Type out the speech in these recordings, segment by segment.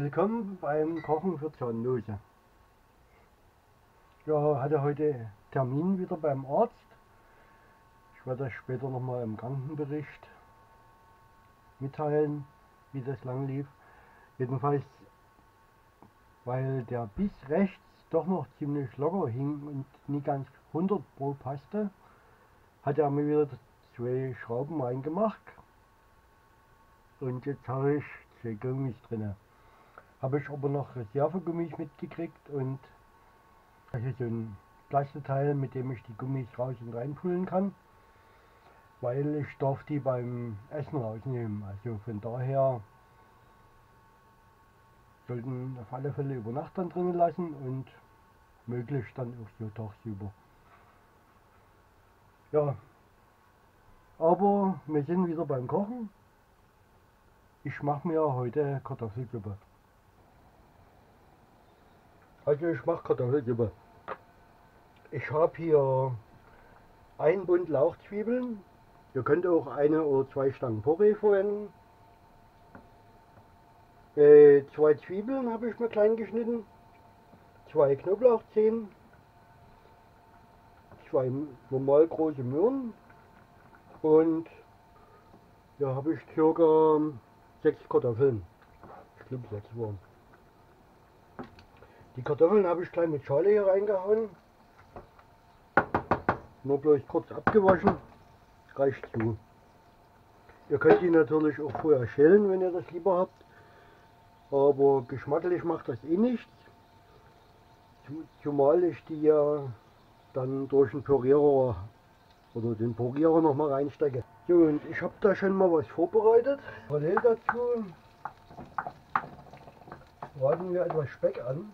Willkommen beim Kochen für Zahnlose. Ja, hatte heute Termin wieder beim Arzt. Ich werde das später nochmal im Krankenbericht mitteilen, wie das lang lief. Jedenfalls, weil der Biss rechts doch noch ziemlich locker hing und nie ganz 100% passte, hat er mir wieder 2 Schrauben reingemacht. Und jetzt habe ich 2 Gummis drin. Habe ich aber noch Reservegummis mitgekriegt und das ist so ein Plastikteil, mit dem ich die Gummis raus und reinpulen kann, weil ich darf die beim Essen rausnehmen. Also von daher sollten auf alle Fälle über Nacht dann drinnen lassen und möglichst dann auch so tagsüber. Ja, aber wir sind wieder beim Kochen. Ich mache mir heute Kartoffelsuppe. Also ich mache Kartoffelsuppe. Ich habe hier ein Bund Lauchzwiebeln. Ihr könnt auch 1 oder 2 Stangen Porree verwenden. 2 Zwiebeln habe ich mir klein geschnitten. 2 Knoblauchzehen. 2 normal große Möhren. Und ja, habe ich ca. 6 Kartoffeln. Ich glaube 6 waren. Die Kartoffeln habe ich gleich mit Schale hier reingehauen. Nur bloß kurz abgewaschen. Reicht zu. Ihr könnt die natürlich auch vorher schälen, wenn ihr das lieber habt. Aber geschmacklich macht das eh nichts. Zumal ich die ja dann durch den Pürierer oder den Pürierer noch mal reinstecke. So, und ich habe da schon mal was vorbereitet. Parallel dazu braten wir etwas Speck an.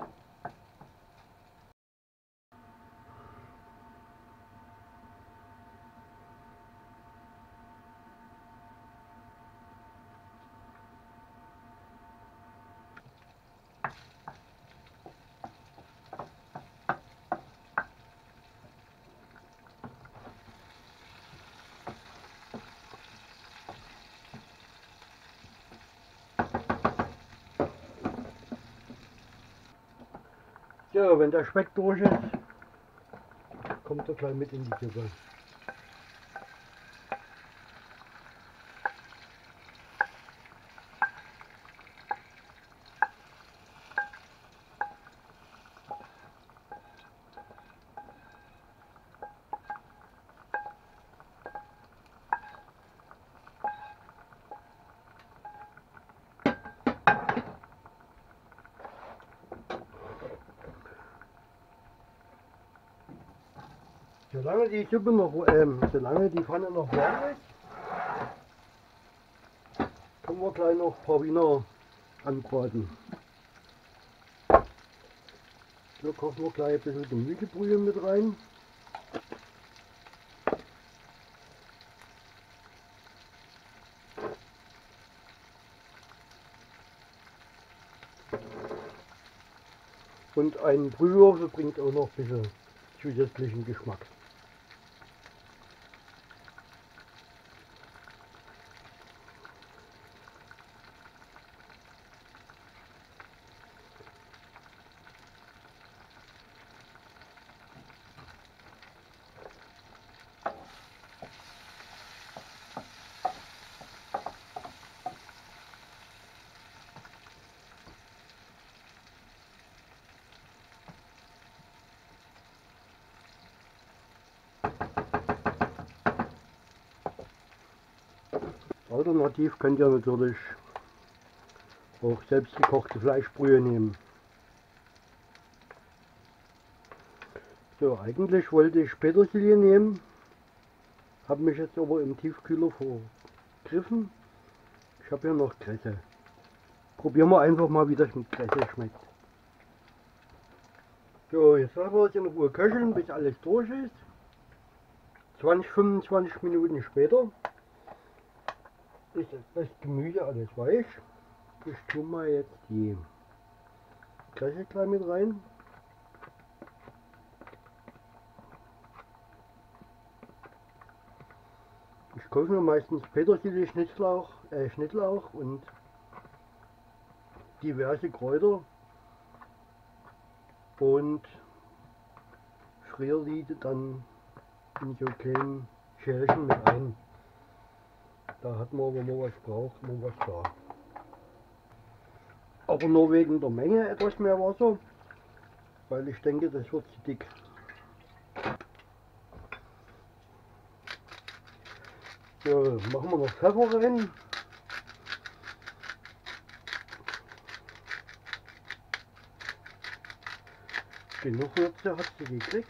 So, wenn der Speck durch ist, kommt er gleich mit in die Suppe. Solange die Suppe noch, solange die Pfanne noch warm ist, können wir gleich noch ein paar Wiener anbraten. So kochen wir gleich ein bisschen Gemüsebrühe mit rein. Und ein Brühwürfel bringt auch noch ein bisschen zusätzlichen Geschmack. Alternativ könnt ihr natürlich auch selbstgekochte Fleischbrühe nehmen. So, eigentlich wollte ich Petersilie nehmen, habe mich jetzt aber im Tiefkühler vergriffen. Ich habe hier noch Kresse. Probieren wir einfach mal, wie das mit Kresse schmeckt. So, jetzt lassen wir es in Ruhe köcheln, bis alles durch ist. 20-25 Minuten später ist das Gemüse alles weich. Ich tue mal jetzt die Kresse gleich mit rein. Ich kaufe mir meistens Petersilie, Schnittlauch und diverse Kräuter und friere die dann in so kleinen Schälchen mit ein. Da hat man, wenn man was braucht, man was da. Aber nur wegen der Menge etwas mehr Wasser, weil ich denke, das wird zu dick. So, machen wir noch Pfeffer rein. Genug Würze hat sie gekriegt.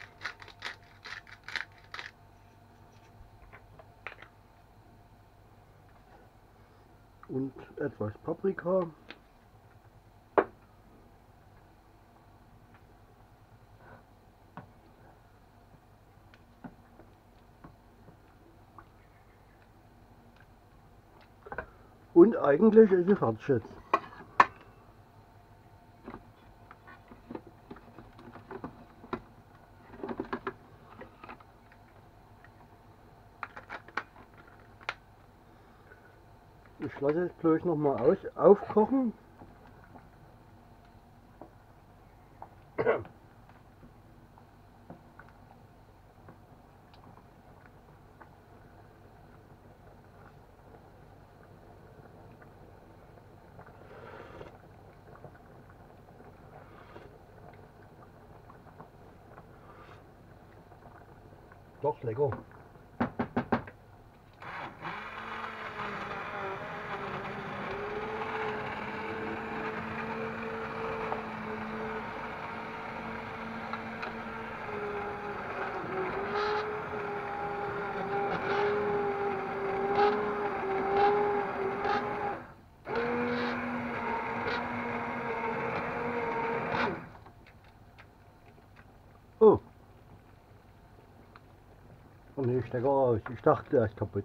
Und etwas Paprika. Und eigentlich ist sie fertig jetzt. Ich lasse es bloß noch mal aufkochen. Doch lecker. Oh. Oh ne, Stecker aus. Ich dachte, er ist kaputt.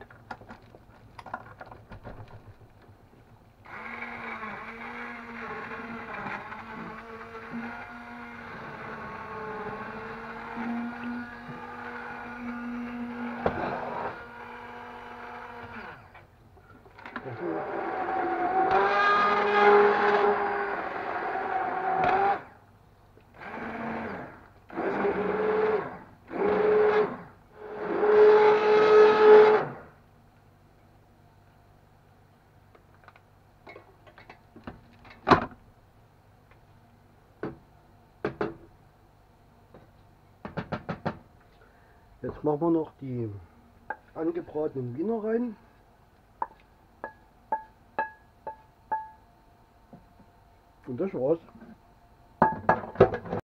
Jetzt machen wir noch die angebratenen Wiener rein. Und das war's.